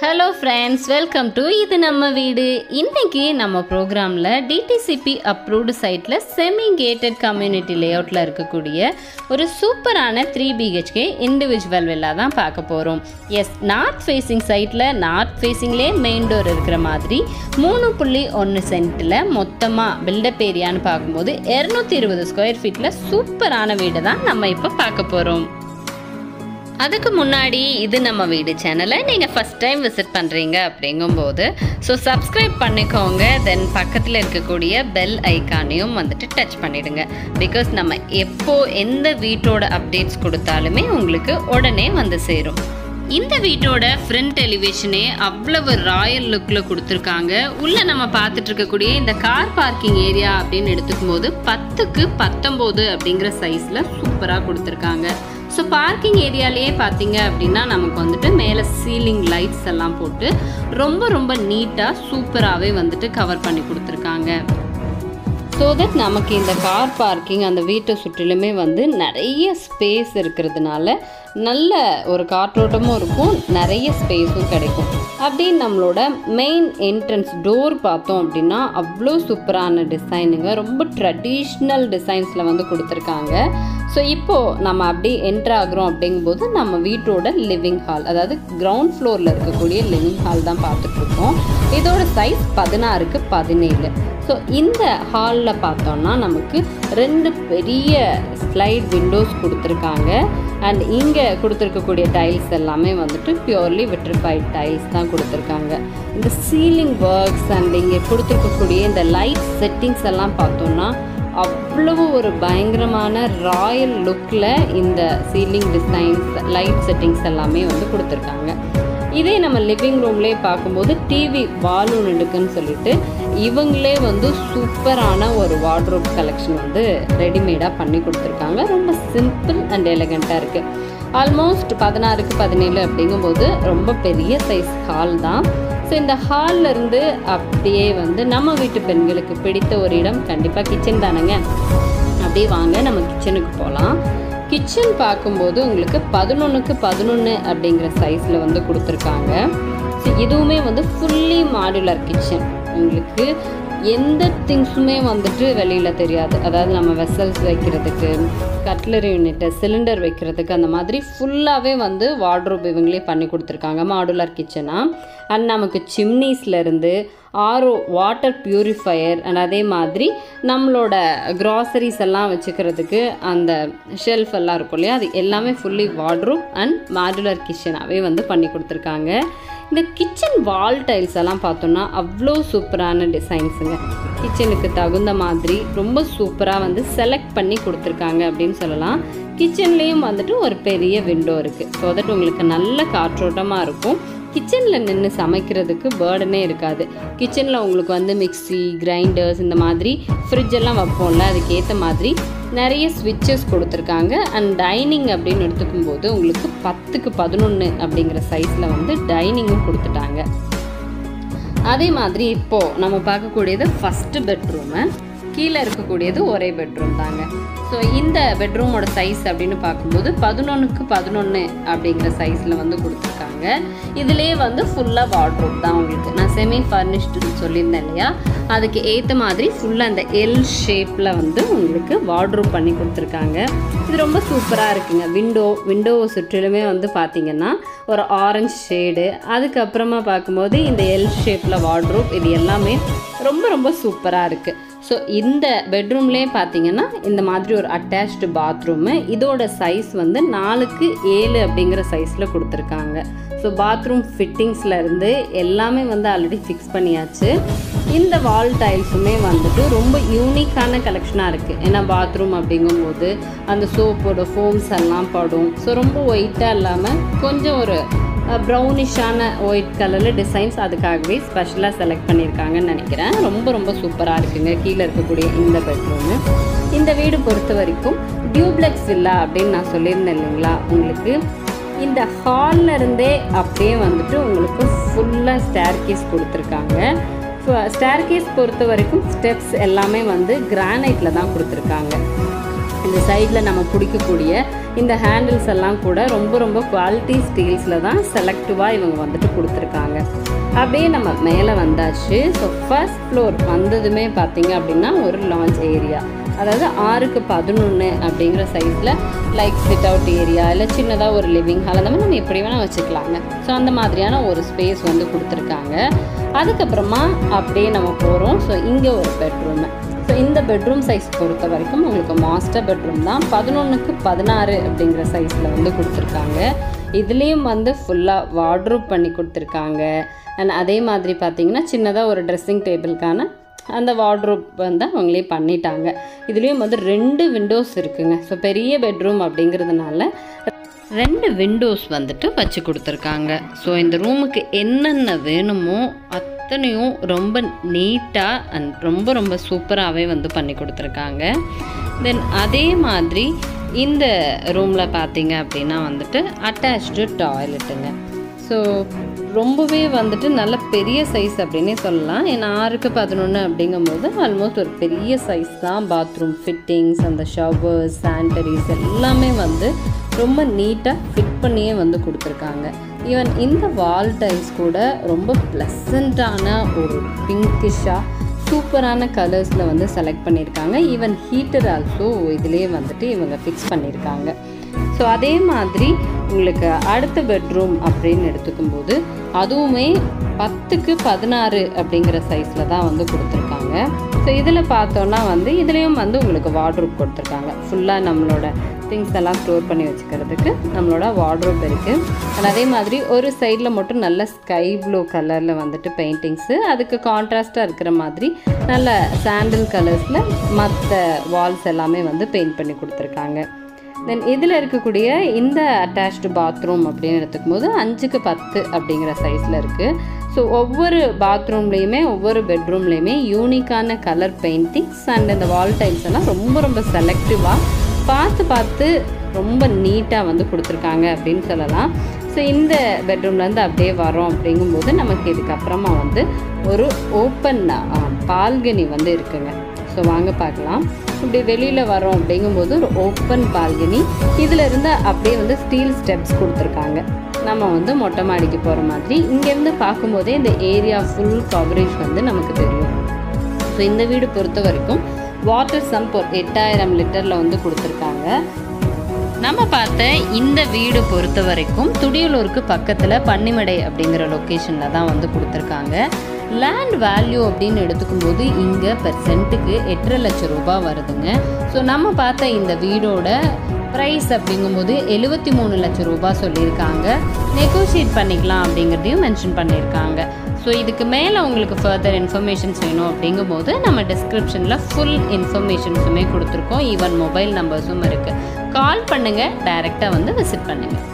Hello friends, welcome to இது நம்ம வீடு. இன்னைக்கு நம்ம ப்ரோக்ராம்ல DTCP approved சைட்ல semi gated community layoutல இருக்கக்கூடிய ஒரு சூப்பரான 3 BHK individual villa தான் பார்க்க போறோம். எஸ், நார்த் ஃபேசிங் சைட்ல நார்த் ஃபேசிங்லே மெயின் டோர் இருக்கிற மாதிரி 3.1 சென்ட்ல மொத்தமா பில்டப் ஏரியான்னு பார்க்கும்போது 220 ஸ்கொயர் ஃபீட்ல சூப்பரான வீடு தான் நம்ம இப்ப பார்க்க போறோம். அதுக்கு முன்னாடி இது நம்ம வீடு சேனலை நீங்கள் ஃபஸ்ட் டைம் விசிட் பண்ணுறீங்க அப்படிங்கும்போது சப்ஸ்கிரைப் பண்ணிக்கோங்க. தென் பக்கத்தில் இருக்கக்கூடிய பெல் ஐக்கானையும் டச் பண்ணிவிடுங்க. பிகாஸ் நம்ம எப்போ எந்த வீட்டோட அப்டேட்ஸ் கொடுத்தாலுமே உங்களுக்கு உடனே சேரும். இந்த வீட்டோட ஃப்ரண்ட் எலிவேஷனே அவ்வளவு ராயல் லுக்கில் கொடுத்துருக்காங்க. உள்ளே நம்ம பார்த்துட்டு இருக்கக்கூடிய இந்த கார் பார்க்கிங் ஏரியா அப்படின்னு எடுத்துக்கும் போது 10க்கு 19 அப்படிங்கிற சைஸில் சூப்பராக கொடுத்துருக்காங்க. ஸோ பார்க்கிங் ஏரியாலேயே பார்த்தீங்க அப்படின்னா நமக்கு மேலே சீலிங் லைட்ஸ் எல்லாம் போட்டு ரொம்ப நீட்டாக சூப்பராகவே கவர் பண்ணி கொடுத்துருக்காங்க. ஸோ தட் நமக்கு இந்த கார் பார்க்கிங் அந்த வீட்டை சுற்றிலுமே நிறைய ஸ்பேஸ் இருக்கிறதுனால நல்ல ஒரு காற்றோட்டமும் இருக்கும், நிறைய ஸ்பேஸும் கிடைக்கும். அப்படின்னு நம்மளோட மெயின் என்ட்ரன்ஸ் டோர் பார்த்தோம் அப்படின்னா அவ்வளோ சூப்பரான டிசைனுங்க, ரொம்ப ட்ரெடிஷ்னல் டிசைன்ஸில் கொடுத்துருக்காங்க. ஸோ இப்போது நம்ம அப்படியே என்ட்ரு ஆகிறோம் அப்படிங்கும்போது நம்ம வீட்டோட லிவிங் ஹால், அதாவது கிரவுண்ட் ஃப்ளோரில் இருக்கக்கூடிய லிவிங் ஹால் தான் பார்த்துட்ருக்கோம். இதோட சைஸ் 16க்கு 17. ஸோ இந்த ஹாலில் பார்த்தோம்னா நமக்கு 2 பெரிய ஸ்லைட் விண்டோஸ் கொடுத்துருக்காங்க. அண்ட் இங்கே கொடுத்துருக்கக்கூடிய டைல்ஸ் எல்லாமே பியூர்லி விட்ரிஃபைட் டைல்ஸ் தான் கொடுத்துருக்காங்க. இந்த சீலிங் ஒர்க்ஸ் அண்ட் இங்கே கொடுத்துருக்கக்கூடிய இந்த லைட் செட்டிங்ஸ் எல்லாம் பார்த்தோம்னா அவ்வளவு ஒரு பயங்கரமான ராயல் லுக்கில் இந்த சீலிங் டிசைன்ஸ் லைட் செட்டிங்ஸ் எல்லாமே கொடுத்துருக்காங்க. இதே நம்ம லிவிங் ரூம்லேயே பார்க்கும்போது டிவி வால்யூம் இருக்குன்னு சொல்லிட்டு இவங்களே சூப்பரான ஒரு வார்ட்ரோப் கலெக்ஷன் ரெடிமேடாக பண்ணி கொடுத்துருக்காங்க. ரொம்ப சிம்பிள் அண்ட் எலகண்ட்டாக இருக்குது. ஆல்மோஸ்ட் 16க்கு 17 அப்படிங்கும்போது ரொம்ப பெரிய சைஸ் ஹால் தான். ஸோ இந்த ஹாலில் இருந்து அப்படியே நம்ம வீட்டு பெண்களுக்கு பிடித்த ஒரு இடம் கண்டிப்பாக கிச்சன் தானேங்க. அப்படியே வாங்க நம்ம கிச்சனுக்கு போகலாம். கிச்சன் பார்க்கும்போது உங்களுக்கு 11க்கு 11 அப்படிங்கிற சைஸில் கொடுத்துருக்காங்க. ஸோ இதுவுமே ஃபுல்லி மாடுலர் கிச்சன். உங்களுக்கு எந்த திங்ஸுமே வெளியில் தெரியாது. அதாவது நம்ம வெசல்ஸ் வைக்கிறதுக்கு, கட்லரி யூனிட்டு, சிலிண்டர் வைக்கிறதுக்கு அந்த மாதிரி ஃபுல்லாகவே வார்ட்ரோப் இவங்களே பண்ணி கொடுத்துருக்காங்க மாடுலர் கிச்சனாக. அண்ட் நமக்கு சிம்னீஸ்லேருந்து ஆர்ஓ வாட்டர் ப்யூரிஃபையர் அண்ட் அதே மாதிரி நம்மளோட க்ராசரிஸ் எல்லாம் வச்சுக்கிறதுக்கு அந்த ஷெல்ஃப் எல்லாம் இருக்கும் இல்லையா, அது எல்லாமே ஃபுல்லி வார்ட்ரோப் அண்ட் மாடுலர் கிச்சனாகவே பண்ணி கொடுத்துருக்காங்க. இந்த கிச்சன் வால் டைல்ஸ் எல்லாம் பார்த்தோன்னா அவ்வளோ சூப்பரான டிசைன்ஸுங்க. கிச்சனுக்கு தகுந்த மாதிரி ரொம்ப சூப்பராக செலக்ட் பண்ணி கொடுத்துருக்காங்க அப்படின்னு சொல்லலாம். கிச்சன்லேயும் ஒரு பெரிய விண்டோ இருக்குது. ஸோ தட் உங்களுக்கு நல்ல காற்றோட்டமாக இருக்கும். கிச்சனில் நின்று சமைக்கிறதுக்கு பேர்டனே இருக்காது. கிச்சனில் உங்களுக்கு மிக்சி, கிரைண்டர்ஸ், இந்த மாதிரி ஃப்ரிட்ஜெல்லாம் வைப்போம்ல, அதுக்கேற்ற மாதிரி நிறைய ஸ்விட்சஸ் கொடுத்துருக்காங்க. அண்ட் டைனிங் அப்படின்னு எடுத்துக்கும் போது உங்களுக்கு 10க்கு 11 அப்படிங்கிற சைஸில் டைனிங்கும் கொடுத்துட்டாங்க. அதே மாதிரி இப்போது நம்ம பார்க்கக்கூடியது ஃபஸ்ட்டு பெட்ரூமு, கீழே இருக்கக்கூடியது ஒரே பெட்ரூம் தாங்க. ஸோ இந்த பெட்ரூமோட சைஸ் அப்படின்னு பார்க்கும்போது 11க்கு 11 அப்படிங்கிற சைஸில் கொடுத்துருக்காங்க. இதுலேயே ஃபுல்லாக வார்ட்ரோப் தான். உங்களுக்கு நான் செமி ஃபர்னிஷ்டுன்னு சொல்லியிருந்தேன் இல்லையா, அதுக்கு ஏற்ற மாதிரி ஃபுல்லாக அந்த எல் ஷேப்பில் உங்களுக்கு வார்ட்ரோப் பண்ணி கொடுத்துருக்காங்க. இது ரொம்ப சூப்பராக இருக்குங்க. விண்டோவை சுற்றிலுமே பார்த்தீங்கன்னா ஒரு ஆரஞ்சு ஷேடு, அதுக்கப்புறமா பார்க்கும்போது இந்த எல் ஷேப்பில் வார்ட்ரோப், இது எல்லாமே ரொம்ப சூப்பராக இருக்குது. ஸோ இந்த பெட்ரூம்லேயே பார்த்தீங்கன்னா இந்த மாதிரி ஒரு அட்டாச்டு பாத்ரூமு. இதோட சைஸ் 4க்கு 7 அப்படிங்கிற சைஸில் கொடுத்துருக்காங்க. ஸோ பாத்ரூம் ஃபிட்டிங்ஸ்லேருந்து எல்லாமே ஆல்ரெடி ஃபிக்ஸ் பண்ணியாச்சு. இந்த வால் டைல்ஸுமே ரொம்ப யூனிக்கான கலெக்ஷனாக இருக்குது. ஏன்னா பாத்ரூம் அப்படிங்கும்போது அந்த சோப்போட ஃபோம்ஸ் எல்லாம் படும். ஸோ ரொம்ப ஒயிட்டாக இல்லாமல் கொஞ்சம் ஒரு ப்ரௌனிஷான ஒயிட் கலரில் டிசைன்ஸ் அதுக்காகவே ஸ்பெஷலாக செலக்ட் பண்ணியிருக்காங்கன்னு நினைக்கிறேன். ரொம்ப சூப்பராக இருக்குங்க கீழே இருக்கக்கூடிய இந்த பெட்ரூமு. இந்த வீடு பொறுத்த வரைக்கும் டியூப்ளெக்ஸ் வில்லா அப்படின்னு நான் சொல்லியிருந்தேன் இல்லைங்களா, உங்களுக்கு இந்த ஹாலில் இருந்தே அப்படியே உங்களுக்கு ஃபுல்லாக ஸ்டேர்கேஸ் கொடுத்துருக்காங்க. ஸ்டேர்கேஸ் பொறுத்த வரைக்கும் ஸ்டெப்ஸ் எல்லாமே கிரானைட்டில் தான் கொடுத்துருக்காங்க. இந்த சைடில் நம்ம பிடிக்கக்கூடிய இந்த ஹேண்டில்ஸ் எல்லாம் கூட ரொம்ப ரொம்ப குவாலிட்டி ஸ்டீல்ஸில் தான் செலக்டிவாக இவங்க வந்துட்டு கொடுத்துருக்காங்க. அப்படியே நம்ம மேலே வந்தாச்சு. ஸோ ஃபர்ஸ்ட் ஃப்ளோர் வந்ததுமே பார்த்தீங்க அப்படின்னா ஒரு லான்ச் ஏரியா, அதாவது 6x11 அப்படிங்கிற சைஸில் லைக் சிட் அவுட் ஏரியா இல்லை சின்னதாக ஒரு லிவிங் ஹால் அந்த மாதிரி நம்ம எப்படி வேணால் வச்சுக்கலாங்க. ஸோ அந்த மாதிரியான ஒரு ஸ்பேஸ் வந்து கொடுத்துருக்காங்க. அதுக்கப்புறமா அப்படியே நம்ம போகிறோம். ஸோ இங்கே ஒரு பெட்ரூமு. ஸோ இந்த பெட்ரூம் சைஸ் பொறுத்த வரைக்கும் உங்களுக்கு மாஸ்டர் பெட்ரூம் தான். 11x16 அப்படிங்கிற சைஸில் வந்து கொடுத்துருக்காங்க. இதுலேயும் வந்து ஃபுல்லாக வார்ட்ரோப் பண்ணி கொடுத்துருக்காங்க. அண்ட் அதே மாதிரி பார்த்தீங்கன்னா சின்னதாக ஒரு ட்ரெஸ்ஸிங் டேபிளுக்கான அந்த வார்ட்ரோப் வந்து அவங்களே பண்ணிட்டாங்க. இதுலேயும் வந்து 2 விண்டோஸ் இருக்குங்க. ஸோ பெரிய பெட்ரூம் அப்படிங்கிறதுனால 2 விண்டோஸ் வந்துட்டு வச்சு கொடுத்துருக்காங்க. ஸோ இந்த ரூமுக்கு என்னென்ன வேணுமோ அத்தனையும் ரொம்ப நீட்டாக அண்ட் ரொம்ப ரொம்ப சூப்பராகவே வந்து பண்ணி கொடுத்துருக்காங்க. தென் அதே மாதிரி இந்த ரூமில் பார்த்தீங்க அப்படின்னா வந்துட்டு அட்டாச்டு டாய்லெட்டுங்க. ஸோ ரொம்பவே வந்துட்டு நல்ல பெரிய சைஸ் அப்படின்னே சொல்லலாம். ஏன்னா 6x11 அப்படிங்கும்போது ஆல்மோஸ்ட் ஒரு பெரிய சைஸ் தான். பாத்ரூம் ஃபிட்டிங்ஸ், அந்த ஷவர்ஸ், சானிட்டரிஸ் எல்லாமே வந்து ரொம்ப நீட்டாக ஃபிட் பண்ணியே வந்து கொடுத்துருக்காங்க. ஈவன் இந்த வால் டைல்ஸ் கூட ரொம்ப ப்ளசண்ட்டான ஒரு பிங்கிஷாக சூப்பரான கலர்ஸில் வந்து செலக்ட் பண்ணியிருக்காங்க. ஈவன் ஹீட்டர் ஆல்சோ இதிலே வந்துட்டு இவங்க ஃபிக்ஸ் பண்ணியிருக்காங்க. ஸோ அதே மாதிரி உங்களுக்கு அடுத்த பெட்ரூம் அப்படின்னு எடுத்துக்கும்போது அதுவுமே 10x16 அப்படிங்கிற சைஸில் தான் வந்து கொடுத்துருக்காங்க. ஸோ இதில் பார்த்தோன்னா வந்து இதுலேயும் வந்து உங்களுக்கு வார்ட்ரோப் கொடுத்துருக்காங்க. ஃபுல்லாக நம்மளோட திங்ஸ் எல்லாம் ஸ்டோர் பண்ணி வச்சுக்கிறதுக்கு நம்மளோட வார்ட்ரோப் இருக்குது. அண்ட் அதே மாதிரி ஒரு சைடில் மட்டும் நல்ல ஸ்கை ப்ளூ கலரில் வந்துட்டு பெயிண்டிங்ஸு, அதுக்கு கான்ட்ராஸ்டாக இருக்கிற மாதிரி நல்ல சாண்டில் கலர்ஸில் மற்ற வால்ஸ் எல்லாமே வந்து பெயிண்ட் பண்ணி கொடுத்துருக்காங்க. தென் இதில் இருக்கக்கூடிய இந்த அட்டாச்டு பாத்ரூம் அப்படின்னு எடுத்துக்கும் போது 5x10 அப்படிங்கிற சைஸில் இருக்குது. ஸோ ஒவ்வொரு பாத்ரூம்லேயுமே ஒவ்வொரு பெட்ரூம்லேயுமே யூனிக்கான கலர் பெயிண்டிங்ஸ் அண்ட் இந்த வால் டைல்ஸ் எல்லாம் ரொம்ப ரொம்ப செலக்டிவாக பார்த்து ரொம்ப நீட்டாக வந்து கொடுத்துருக்காங்க அப்படின்னு சொல்லலாம். ஸோ இந்த பெட்ரூம்லேருந்து அப்படியே வரோம் அப்படிங்கும்போது நமக்கு இதுக்கப்புறமா வந்து ஒரு ஓப்பன் பால்கனி வந்து இருக்குங்க. ஸோ வாங்க பார்க்கலாம். இப்படி வெளியில் வரோம் அப்படிங்கும்போது ஒரு ஓப்பன் பால்கனி, இதில் இருந்து அப்படியே வந்து ஸ்டீல் ஸ்டெப்ஸ் கொடுத்துருக்காங்க. நம்ம வந்து மொட்டை மாடிக்கு போகிற மாதிரி இங்கேருந்து பார்க்கும்போதே இந்த ஏரியா ஃபுல் கவரேஜ் வந்து நமக்கு தெரியும். ஸோ இந்த வீடு பொறுத்த வரைக்கும் வாட்டர் சம்ப் ஒரு 8000 லிட்டரில் வந்து கொடுத்துருக்காங்க. நம்ம பார்த்த இந்த வீடு பொறுத்த வரைக்கும் துடியலூருக்கு பக்கத்தில் பன்னிமடை அப்படிங்கிற லொக்கேஷனில் தான் வந்து கொடுத்துருக்காங்க. லேண்ட் வேல்யூ அப்படின்னு எடுத்துக்கும்போது இங்கே பெர் சென்ட்டுக்கு 8.5 லட்சம் ரூபாய் வருதுங்க. ஸோ நம்ம பார்த்த இந்த வீடோட ப்ரைஸ் அப்படிங்கும்போது 73 லட்சம் ரூபாய் சொல்லியிருக்காங்க. நெகோஷியேட் பண்ணிக்கலாம் அப்படிங்கிறதையும் மென்ஷன் பண்ணியிருக்காங்க. ஸோ இதுக்கு மேலே உங்களுக்கு ஃபர்தர் இன்ஃபர்மேஷன்ஸ் வேணும் அப்படிங்கும்போது நம்ம டிஸ்கிரிப்ஷனில் ஃபுல் இன்ஃபர்மேஷன்ஸுமே கொடுத்துருக்கோம். ஈவன் மொபைல் நம்பர்ஸும் இருக்குது. கால் பண்ணுங்கள், டைரெக்டாக வந்து விசிட் பண்ணுங்கள்.